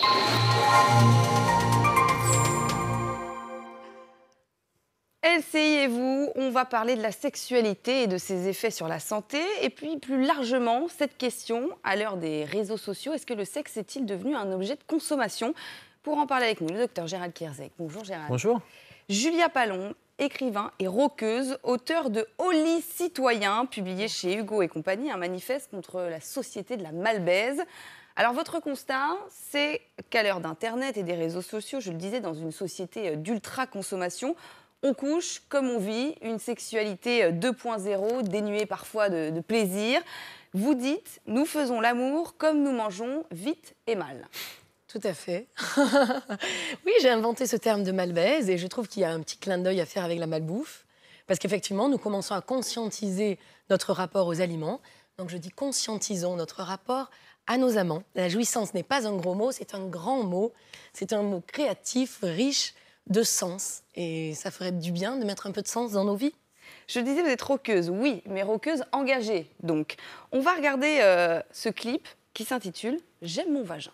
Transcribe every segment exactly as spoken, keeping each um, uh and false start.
L C I et vous, on va parler de la sexualité et de ses effets sur la santé. Et puis, plus largement, cette question, à l'heure des réseaux sociaux, est-ce que le sexe est-il devenu un objet de consommation? Pour en parler avec nous, le docteur Gérald Kierzek. Bonjour Gérald. Bonjour. Julia Pallon, écrivain et rockeuse, auteur de Holly Citoyen, publié chez Hugo et compagnie, un manifeste contre la société de la malbaise. Alors, votre constat, c'est qu'à l'heure d'Internet et des réseaux sociaux, je le disais, dans une société d'ultra-consommation, on couche comme on vit, une sexualité deux point zéro, dénuée parfois de, de plaisir. Vous dites, nous faisons l'amour comme nous mangeons, vite et mal. Tout à fait. Oui, j'ai inventé ce terme de malbaise et je trouve qu'il y a un petit clin d'œil à faire avec la malbouffe. Parce qu'effectivement, nous commençons à conscientiser notre rapport aux aliments. Donc je dis conscientisons notre rapport à nos amants. La jouissance n'est pas un gros mot, c'est un grand mot. C'est un mot créatif, riche de sens. Et ça ferait du bien de mettre un peu de sens dans nos vies. Je disais, vous êtes rockeuse, oui, mais rockeuse engagée. Donc, on va regarder euh, ce clip qui s'intitule « J'aime mon vagin ».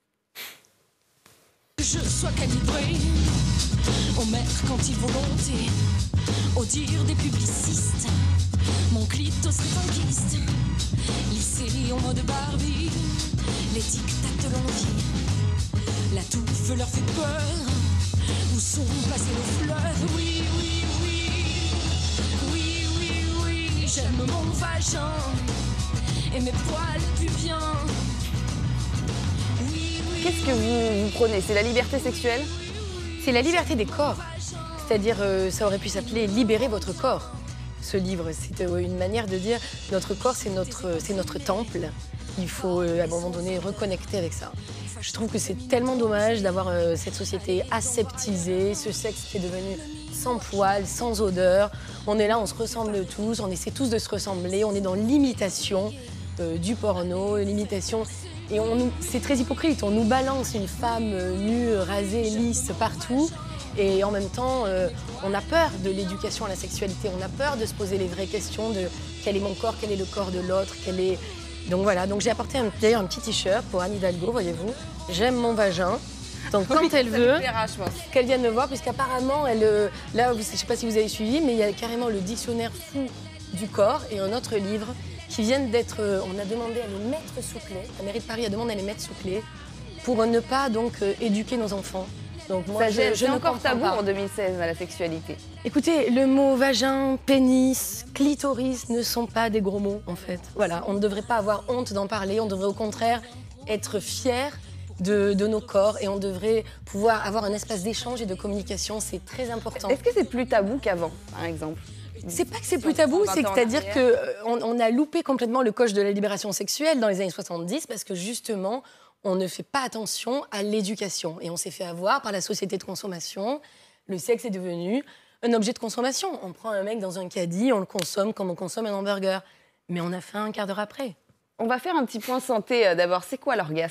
Je sois calibré au maître quand il volonté, au dire des publicistes, mon clito serait un kyste, lissé en mode Barbie, les tic-tac de l'envie, la touffe leur fait peur, où sont passées nos fleurs, oui, oui, oui, oui, oui, oui, j'aime mon vagin, et mes poils pubiens. Qu'est-ce que vous, vous prenez? C'est la liberté sexuelle? C'est la liberté des corps. C'est-à-dire, euh, ça aurait pu s'appeler « Libérez votre corps ». Ce livre, c'est euh, une manière de dire « Notre corps, c'est notre, c'est notre temple ». Il faut, euh, à un moment donné, reconnecter avec ça. Je trouve que c'est tellement dommage d'avoir euh, cette société aseptisée, ce sexe qui est devenu sans poils, sans odeur. On est là, on se ressemble tous, on essaie tous de se ressembler, on est dans l'imitation euh, du porno, l'imitation... Et c'est très hypocrite, on nous balance une femme nue, rasée, lisse partout. Et en même temps, euh, on a peur de l'éducation à la sexualité. On a peur de se poser les vraies questions de quel est mon corps, quel est le corps de l'autre, quel est... Donc voilà, donc j'ai apporté d'ailleurs un petit t-shirt pour Anne Hidalgo, voyez-vous. J'aime mon vagin. Donc quand oui, elle veut, qu'elle vienne me voir, puisqu'apparemment, elle, là, je ne sais pas si vous avez suivi, mais il y a carrément le dictionnaire fou du corps et un autre livre qui viennent d'être... Euh, on a demandé à les mettre sous clé. La mairie de Paris a demandé à les mettre sous clé pour ne pas donc euh, éduquer nos enfants. Donc moi, je, je, je encore tabou pas. En deux mille seize à la sexualité. Écoutez, le mot vagin, pénis, clitoris ne sont pas des gros mots en fait. Voilà, on ne devrait pas avoir honte d'en parler. On devrait au contraire être fiers de, de nos corps et on devrait pouvoir avoir un espace d'échange et de communication. C'est très important. Est-ce que c'est plus tabou qu'avant, par exemple? C'est pas que c'est plus tabou, c'est-à-dire qu'on on a loupé complètement le coche de la libération sexuelle dans les années soixante-dix parce que justement, on ne fait pas attention à l'éducation. Et on s'est fait avoir par la société de consommation. Le sexe est devenu un objet de consommation. On prend un mec dans un caddie, on le consomme comme on consomme un hamburger. Mais on a fait un quart d'heure après. On va faire un petit point santé d'abord. C'est quoi l'orgasme ?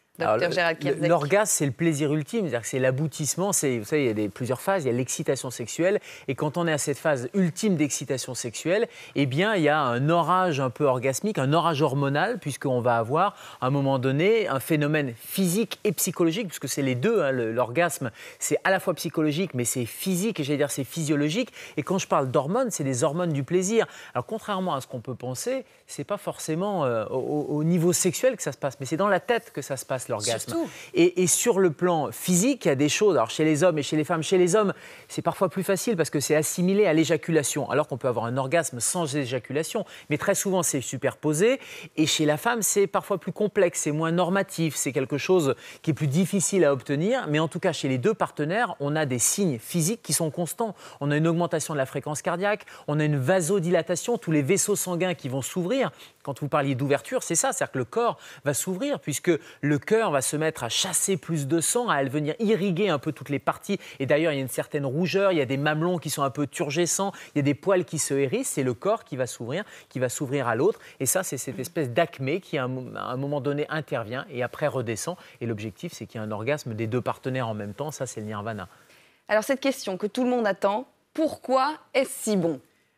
L'orgasme, c'est le plaisir ultime, c'est-à-dire que c'est l'aboutissement. Vous savez, il y a des, plusieurs phases. Il y a l'excitation sexuelle. Et quand on est à cette phase ultime d'excitation sexuelle, eh bien, il y a un orage un peu orgasmique, un orage hormonal, puisqu'on va avoir, à un moment donné, un phénomène physique et psychologique, puisque c'est les deux. Hein, l'orgasme, c'est à la fois psychologique, mais c'est physique, et j'allais dire c'est physiologique. Et quand je parle d'hormones, c'est des hormones du plaisir. Alors, contrairement à ce qu'on peut penser, c'est pas forcément euh, au, au niveau sexuel que ça se passe, mais c'est dans la tête que ça se passe. L'orgasme. Et, et sur le plan physique, il y a des choses, alors chez les hommes et chez les femmes. Chez les hommes, c'est parfois plus facile parce que c'est assimilé à l'éjaculation, alors qu'on peut avoir un orgasme sans éjaculation. Mais très souvent, c'est superposé. Et chez la femme, c'est parfois plus complexe, c'est moins normatif, c'est quelque chose qui est plus difficile à obtenir. Mais en tout cas, chez les deux partenaires, on a des signes physiques qui sont constants. On a une augmentation de la fréquence cardiaque, on a une vasodilatation, tous les vaisseaux sanguins qui vont s'ouvrir. Quand vous parliez d'ouverture, c'est ça, c'est-à-dire que le corps va s'ouvrir puisque le cœur va se mettre à chasser plus de sang, à venir irriguer un peu toutes les parties. Et d'ailleurs, il y a une certaine rougeur, il y a des mamelons qui sont un peu turgescents, il y a des poils qui se hérissent. C'est le corps qui va s'ouvrir, qui va s'ouvrir à l'autre. Et ça, c'est cette espèce d'acmé qui, à un moment donné, intervient et après redescend. Et l'objectif, c'est qu'il y ait un orgasme des deux partenaires en même temps. Ça, c'est le nirvana. Alors, cette question que tout le monde attend, pourquoi est-ce si bon ?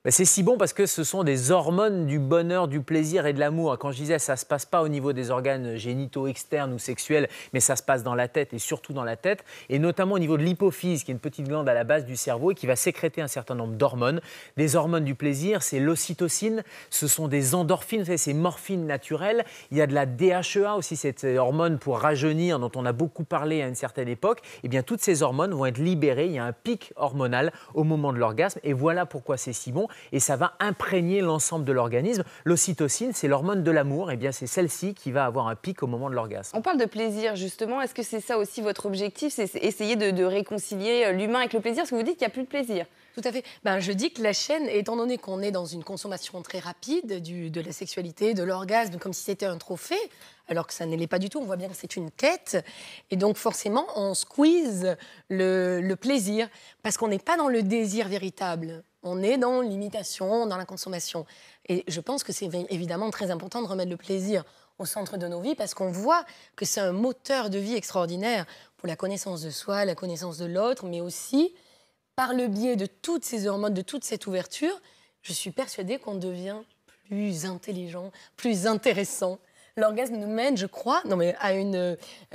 C'est si bon parce que ce sont des hormones du bonheur, du plaisir et de l'amour. Quand je disais ça ne se passe pas au niveau des organes génitaux externes ou sexuels, mais ça se passe dans la tête et surtout dans la tête, et notamment au niveau de l'hypophyse, qui est une petite glande à la base du cerveau et qui va sécréter un certain nombre d'hormones. Des hormones du plaisir, c'est l'ocytocine, ce sont des endorphines, vous savez, c'est morphine naturelle. Il y a de la D H E A aussi, cette hormone pour rajeunir dont on a beaucoup parlé à une certaine époque. Et bien toutes ces hormones vont être libérées, il y a un pic hormonal au moment de l'orgasme et voilà pourquoi c'est si bon. Et ça va imprégner l'ensemble de l'organisme. L'ocytocine, c'est l'hormone de l'amour. Et bien, c'est celle-ci qui va avoir un pic au moment de l'orgasme. On parle de plaisir, justement. Est-ce que c'est ça aussi votre objectif? C'est essayer de, de réconcilier l'humain avec le plaisir? Parce que vous dites qu'il n'y a plus de plaisir. Tout à fait. Ben, je dis que la chaîne, étant donné qu'on est dans une consommation très rapide du, de la sexualité, de l'orgasme, comme si c'était un trophée, alors que ça ne l'est pas du tout, on voit bien que c'est une quête. Et donc forcément, on squeeze le, le plaisir, parce qu'on n'est pas dans le désir véritable. On est dans l'imitation, dans la consommation. Et je pense que c'est évidemment très important de remettre le plaisir au centre de nos vies, parce qu'on voit que c'est un moteur de vie extraordinaire pour la connaissance de soi, la connaissance de l'autre, mais aussi... par le biais de toutes ces hormones, de toute cette ouverture, je suis persuadée qu'on devient plus intelligent, plus intéressant. L'orgasme nous mène, je crois, non mais à, une,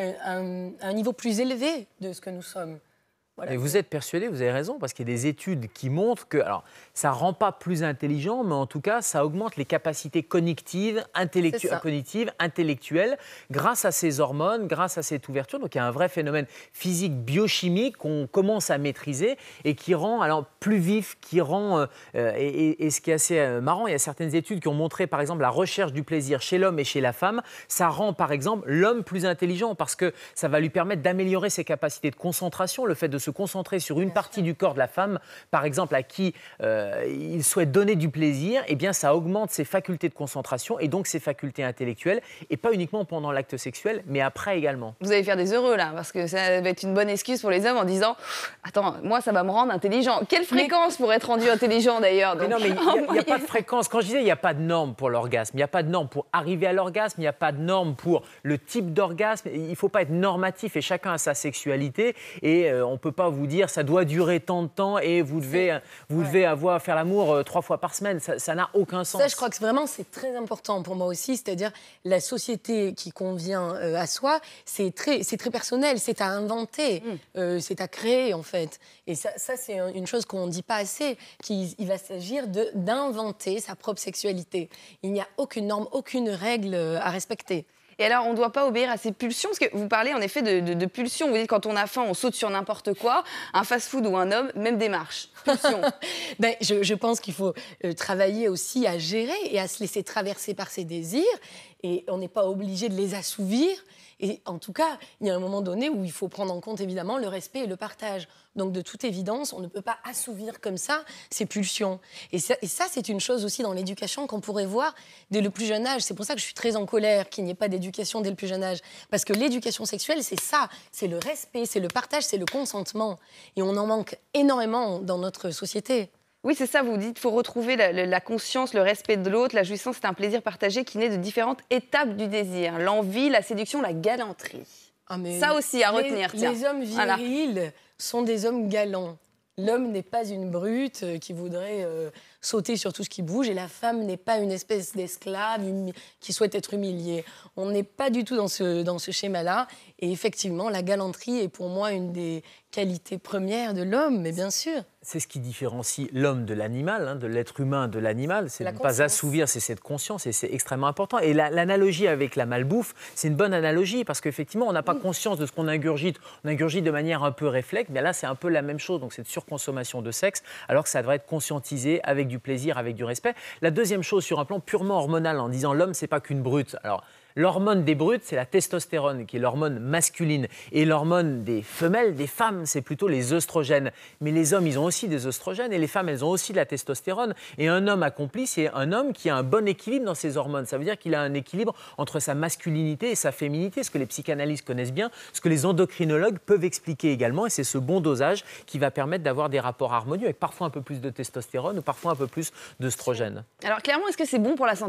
un, un niveau plus élevé de ce que nous sommes. Voilà. Et vous êtes persuadé, vous avez raison, parce qu'il y a des études qui montrent que, alors, ça ne rend pas plus intelligent, mais en tout cas, ça augmente les capacités cognitives, intellectu cognitives, intellectuelles, grâce à ces hormones, grâce à cette ouverture. Donc, il y a un vrai phénomène physique, biochimique qu'on commence à maîtriser et qui rend, alors, plus vif, qui rend... Euh, et, et, et ce qui est assez euh, marrant, il y a certaines études qui ont montré, par exemple, la recherche du plaisir chez l'homme et chez la femme. Ça rend, par exemple, l'homme plus intelligent parce que ça va lui permettre d'améliorer ses capacités de concentration, le fait de se concentrer sur une partie du corps de la femme, par exemple, à qui euh, il souhaite donner du plaisir, eh bien, ça augmente ses facultés de concentration et donc ses facultés intellectuelles, et pas uniquement pendant l'acte sexuel, mais après également. Vous allez faire des heureux, là, parce que ça va être une bonne excuse pour les hommes en disant « Attends, moi, ça va me rendre intelligent. » Quelle fréquence mais... pour être rendu intelligent, d'ailleurs? Non, mais il n'y a, a pas de fréquence. Quand je disais, il n'y a pas de norme pour l'orgasme. Il n'y a pas de norme pour arriver à l'orgasme. Il n'y a pas de norme pour le type d'orgasme. Il ne faut pas être normatif et chacun a sa sexualité. Et euh, on ne peut pas vous dire ça doit durer tant de temps et vous devez, vous devez ouais. avoir, faire l'amour euh, trois fois par semaine. Ça n'a aucun sens. Ça, je crois que vraiment, c'est très important pour moi aussi. C'est-à-dire la société qui convient euh, à soi, c'est très, c'est très personnel. C'est à inventer, mm. euh, c'est à créer, en fait. Et ça, ça c'est une chose qu'on ne dit pas assez, qu'il il va s'agir d'inventer sa propre sexualité. Il n'y a aucune norme, aucune règle à respecter. Et alors, on ne doit pas obéir à ces pulsions, parce que vous parlez en effet de, de, de pulsions. Vous dites quand on a faim, on saute sur n'importe quoi. Un fast-food ou un homme, même démarche. Pulsion. ben, je, je pense qu'il faut euh, travailler aussi à gérer et à se laisser traverser par ses désirs. Et on n'est pas obligé de les assouvir. Et en tout cas, il y a un moment donné où il faut prendre en compte évidemment le respect et le partage. Donc de toute évidence, on ne peut pas assouvir comme ça ces pulsions. Et ça, et ça c'est une chose aussi dans l'éducation qu'on pourrait voir dès le plus jeune âge. C'est pour ça que je suis très en colère qu'il n'y ait pas d'éducation dès le plus jeune âge. Parce que l'éducation sexuelle, c'est ça. C'est le respect, c'est le partage, c'est le consentement. Et on en manque énormément dans notre société. Oui, c'est ça, vous dites qu'il faut retrouver la, la conscience, le respect de l'autre. La jouissance, c'est un plaisir partagé qui naît de différentes étapes du désir. L'envie, la séduction, la galanterie. Ah mais ça aussi à les, retenir, tiens. Les hommes virils voilà. sont des hommes galants. L'homme n'est pas une brute qui voudrait euh, sauter sur tout ce qui bouge et la femme n'est pas une espèce d'esclave qui souhaite être humiliée. On n'est pas du tout dans ce, dans ce schéma-là. Et effectivement, la galanterie est pour moi une des qualités premières de l'homme, mais bien sûr. C'est ce qui différencie l'homme de l'animal, hein, de l'être humain de l'animal. C'est de ne pas assouvir, c'est cette conscience et c'est extrêmement important. Et la, l'analogie avec la malbouffe, c'est une bonne analogie parce qu'effectivement, on n'a pas mmh. conscience de ce qu'on ingurgite. On ingurgite de manière un peu réflexe, mais là, c'est un peu la même chose. Donc, cette surconsommation de sexe, alors que ça devrait être conscientisé avec du plaisir, avec du respect. La deuxième chose, sur un plan purement hormonal, en disant l'homme, c'est pas qu'une brute. Alors, l'hormone des brutes, c'est la testostérone, qui est l'hormone masculine. Et l'hormone des femelles, des femmes, c'est plutôt les œstrogènes. Mais les hommes, ils ont aussi des œstrogènes et les femmes, elles ont aussi de la testostérone. Et un homme accompli, c'est un homme qui a un bon équilibre dans ses hormones. Ça veut dire qu'il a un équilibre entre sa masculinité et sa féminité, ce que les psychanalystes connaissent bien, ce que les endocrinologues peuvent expliquer également. Et c'est ce bon dosage qui va permettre d'avoir des rapports harmonieux avec parfois un peu plus de testostérone ou parfois un peu plus d'œstrogène. Alors clairement, est-ce que c'est bon pour la santé ?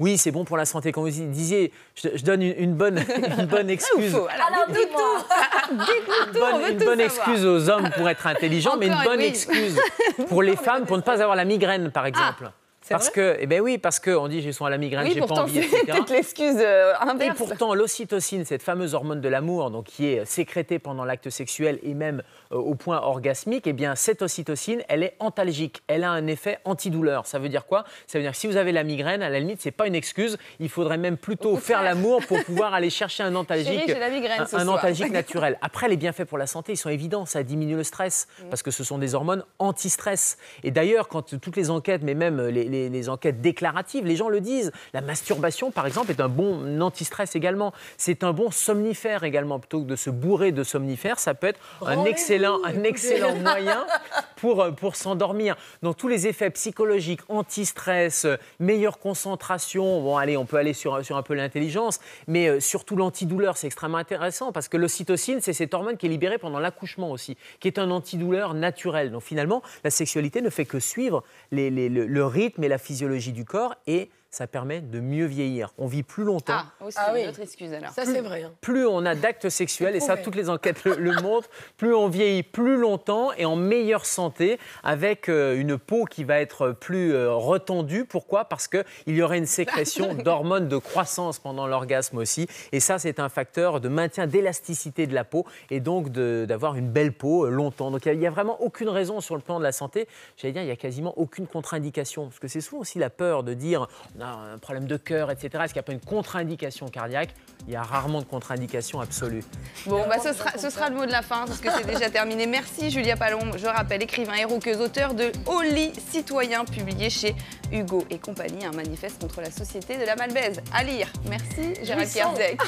Oui, c'est bon pour la santé. Comme vous disiez, je, je donne une, une, bonne, une bonne excuse. Alors, Alors dis-nous tout. Une bonne, une bonne excuse aux hommes pour être intelligents, mais une bonne oui. excuse pour les femmes pour ne pas avoir la migraine, par exemple. Ah. Parce que, eh ben oui, parce qu'on dit j'ai soin à la migraine, oui, j'ai pas envie, et cetera. C'est peut-être l'excuse euh, inverse. Et pourtant, l'ocytocine, cette fameuse hormone de l'amour, donc qui est sécrétée pendant l'acte sexuel et même euh, au point orgasmique, eh bien cette ocytocine, elle est antalgique, elle a un effet antidouleur. Ça veut dire quoi? Ça veut dire que si vous avez la migraine, à la limite, c'est pas une excuse. Il faudrait même plutôt faire l'amour pour pouvoir aller chercher un antalgique, Chérie, j'ai la migraine, un, un antalgique naturel. Après, les bienfaits pour la santé, ils sont évidents. Ça diminue le stress mmh. parce que ce sont des hormones anti-stress. Et d'ailleurs, quand toutes les enquêtes, mais même les, les, les enquêtes déclaratives, les gens le disent. La masturbation, par exemple, est un bon anti-stress également. C'est un bon somnifère également. Plutôt que de se bourrer de somnifères, ça peut être un excellent, un excellent moyen pour, pour s'endormir. Donc, tous les effets psychologiques, anti-stress, meilleure concentration, bon, allez, on peut aller sur, sur un peu l'intelligence, mais euh, surtout l'antidouleur, c'est extrêmement intéressant parce que l'ocytocine, c'est cette hormone qui est libérée pendant l'accouchement aussi, qui est un antidouleur naturel. Donc, finalement, la sexualité ne fait que suivre les, les, le, le rythme et la physiologie du corps et ça permet de mieux vieillir. On vit plus longtemps. Ah, aussi, ah oui, une autre excuse alors. Ça, c'est vrai. Hein. Plus on a d'actes sexuels, et ça, toutes les enquêtes le, le montrent, plus on vieillit plus longtemps et en meilleure santé, avec euh, une peau qui va être plus euh, retendue. Pourquoi? Parce qu'il y aurait une sécrétion d'hormones de croissance pendant l'orgasme aussi. Et ça, c'est un facteur de maintien d'élasticité de la peau et donc de, d'avoir une belle peau euh, longtemps. Donc, il n'y a, a vraiment aucune raison sur le plan de la santé. J'allais dire, il n'y a quasiment aucune contre-indication. Parce que c'est souvent aussi la peur de dire... un problème de cœur, et cetera. Est-ce qu'il n'y a pas une contre-indication cardiaque? Il y a rarement de contre-indication absolue. Bon, bah, ce, sera, ce sera le mot de la fin, parce que c'est déjà terminé. Merci Julia Palombe, je rappelle, écrivain et roqueuse, auteur de Au lit citoyen, publié chez Hugo et compagnie, un manifeste contre la société de la malbaise. À lire. Merci Gérald Kierzek.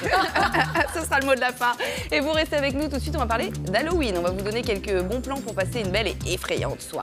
Ce sera le mot de la fin. Et vous restez avec nous tout de suite, on va parler d'Halloween. On va vous donner quelques bons plans pour passer une belle et effrayante soirée.